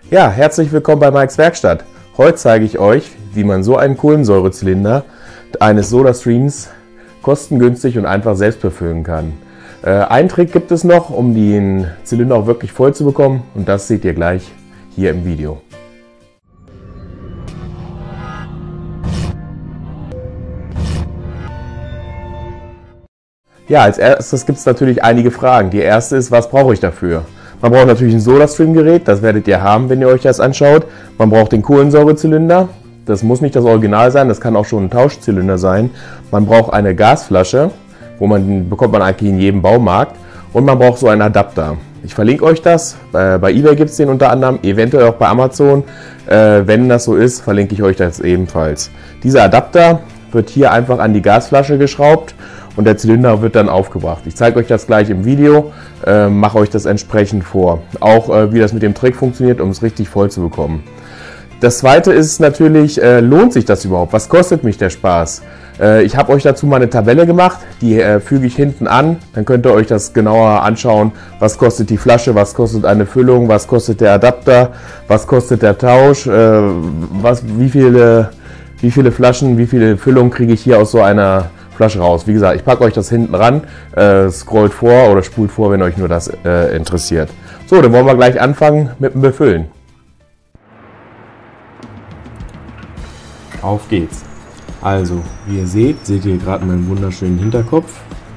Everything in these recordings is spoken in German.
Ja, herzlich willkommen bei Mikes Werkstatt. Heute zeige ich euch, wie man so einen Kohlensäurezylinder eines SodaStreams kostengünstig und einfach selbst befüllen kann. Einen Trick gibt es noch, um den Zylinder auch wirklich voll zu bekommen, und das seht ihr gleich hier im Video. Ja, als erstes gibt es natürlich einige Fragen. Die erste ist, was brauche ich dafür? Man braucht natürlich ein SodaStream-Gerät, das werdet ihr haben, wenn ihr euch das anschaut. Man braucht den Kohlensäurezylinder, das muss nicht das Original sein, das kann auch schon ein Tauschzylinder sein. Man braucht eine Gasflasche, bekommt man eigentlich in jedem Baumarkt, und man braucht so einen Adapter. Ich verlinke euch das, bei eBay gibt es den unter anderem, eventuell auch bei Amazon. Wenn das so ist, verlinke ich euch das ebenfalls. Dieser Adapter wird hier einfach an die Gasflasche geschraubt und der Zylinder wird dann aufgebracht. Ich zeige euch das gleich im Video, mache euch das entsprechend vor. Auch wie das mit dem Trick funktioniert, um es richtig voll zu bekommen. Das zweite ist natürlich, lohnt sich das überhaupt? Was kostet mich der Spaß? Ich habe euch dazu mal eine Tabelle gemacht, die füge ich hinten an. Dann könnt ihr euch das genauer anschauen. Was kostet die Flasche, was kostet eine Füllung, was kostet der Adapter, was kostet der Tausch, wie viele Flaschen, wie viele Füllungen kriege ich hier aus so einer Flasche raus. Wie gesagt, ich packe euch das hinten ran, scrollt vor oder spult vor, wenn euch nur das interessiert. So, dann wollen wir gleich anfangen mit dem Befüllen. Auf geht's. Also, wie ihr seht ihr gerade meinen wunderschönen Hinterkopf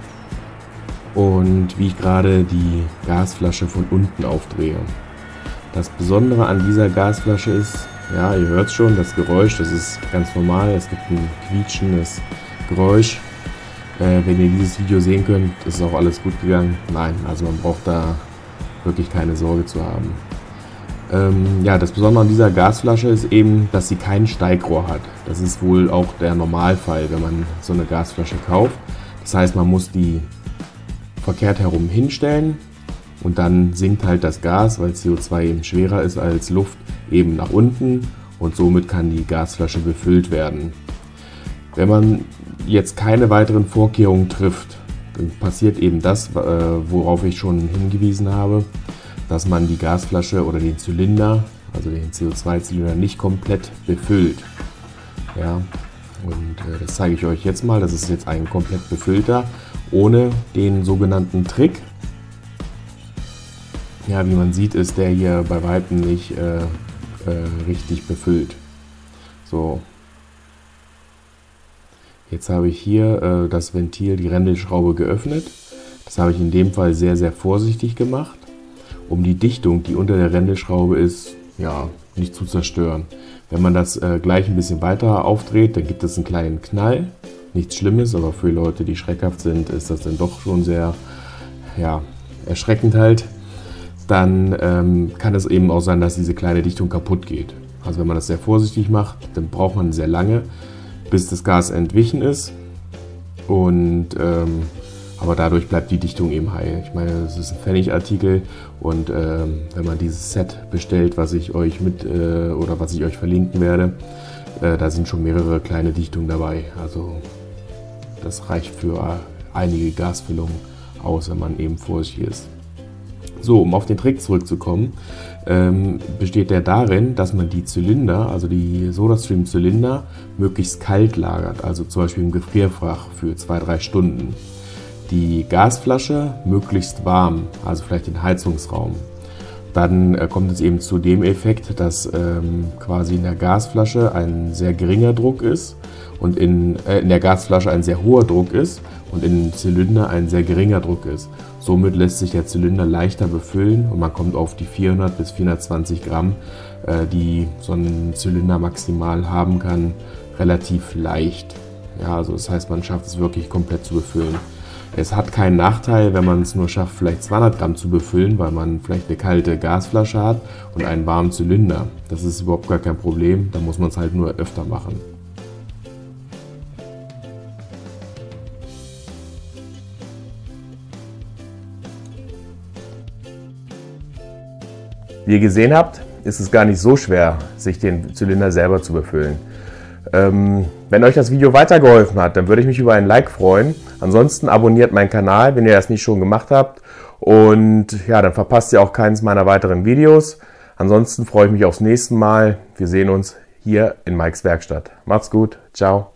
und wie ich gerade die Gasflasche von unten aufdrehe. Das Besondere an dieser Gasflasche ist, ja, ihr hört es schon, das Geräusch, das ist ganz normal, es gibt ein quietschendes Geräusch. Wenn ihr dieses Video sehen könnt, ist auch alles gut gegangen. Nein, also man braucht da wirklich keine Sorge zu haben. Ja, das Besondere an dieser Gasflasche ist eben, dass sie kein Steigrohr hat. Das ist wohl auch der Normalfall, wenn man so eine Gasflasche kauft. Das heißt, man muss die verkehrt herum hinstellen und dann sinkt halt das Gas, weil CO2 eben schwerer ist als Luft, eben nach unten, und somit kann die Gasflasche befüllt werden. Wenn man jetzt keine weiteren Vorkehrungen trifft, dann passiert eben das, worauf ich schon hingewiesen habe, dass man die Gasflasche oder den Zylinder, also den CO2-Zylinder, nicht komplett befüllt. Ja, und das zeige ich euch jetzt mal. Das ist jetzt ein komplett befüllter, ohne den sogenannten Trick. Ja, wie man sieht, ist der hier bei weitem nicht richtig befüllt. So. Jetzt habe ich hier das Ventil, die Rändelschraube geöffnet. Das habe ich in dem Fall sehr, sehr vorsichtig gemacht, um die Dichtung, die unter der Rändelschraube ist, ja, nicht zu zerstören. Wenn man das gleich ein bisschen weiter aufdreht, dann gibt es einen kleinen Knall. Nichts Schlimmes, aber für Leute, die schreckhaft sind, ist das dann doch schon sehr, ja, erschreckend halt. Dann kann es eben auch sein, dass diese kleine Dichtung kaputt geht. Also wenn man das sehr vorsichtig macht, dann braucht man sehr lange, bis das Gas entwichen ist, und aber dadurch bleibt die Dichtung eben heil. Ich meine, es ist ein Pfennigartikel, und wenn man dieses Set bestellt, was ich euch was ich euch verlinken werde, da sind schon mehrere kleine Dichtungen dabei. Also das reicht für einige Gasfüllungen aus, wenn man eben vorsichtig ist. So, um auf den Trick zurückzukommen, besteht der darin, dass man die Zylinder, also die SodaStream-Zylinder, möglichst kalt lagert, also zum Beispiel im Gefrierfach für 2-3 Stunden. Die Gasflasche möglichst warm, also vielleicht den Heizungsraum. Dann kommt es eben zu dem Effekt, dass quasi in der Gasflasche ein sehr geringer Druck ist und in der Gasflasche ein sehr hoher Druck ist und in dem Zylinder ein sehr geringer Druck ist. Somit lässt sich der Zylinder leichter befüllen und man kommt auf die 400 bis 420 Gramm, die so ein Zylinder maximal haben kann, relativ leicht. Ja, also das heißt, man schafft es wirklich komplett zu befüllen. Es hat keinen Nachteil, wenn man es nur schafft, vielleicht 200 Gramm zu befüllen, weil man vielleicht eine kalte Gasflasche hat und einen warmen Zylinder. Das ist überhaupt gar kein Problem, da muss man es halt nur öfter machen. Wie ihr gesehen habt, ist es gar nicht so schwer, sich den Zylinder selber zu befüllen. Wenn euch das Video weitergeholfen hat, dann würde ich mich über ein Like freuen. Ansonsten abonniert meinen Kanal, wenn ihr das nicht schon gemacht habt. Und ja, dann verpasst ihr auch keines meiner weiteren Videos. Ansonsten freue ich mich aufs nächste Mal. Wir sehen uns hier in Mikes Werkstatt. Macht's gut. Ciao.